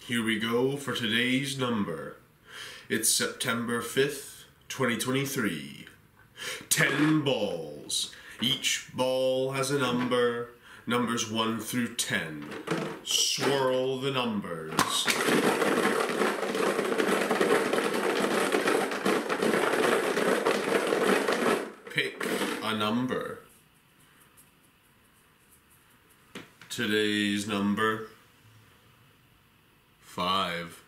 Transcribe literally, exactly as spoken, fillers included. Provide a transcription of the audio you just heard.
Here we go for today's number. It's September fifth, twenty twenty-three. Ten balls. Each ball has a number. Numbers one through ten. Swirl the numbers. Pick a number. Today's number, five.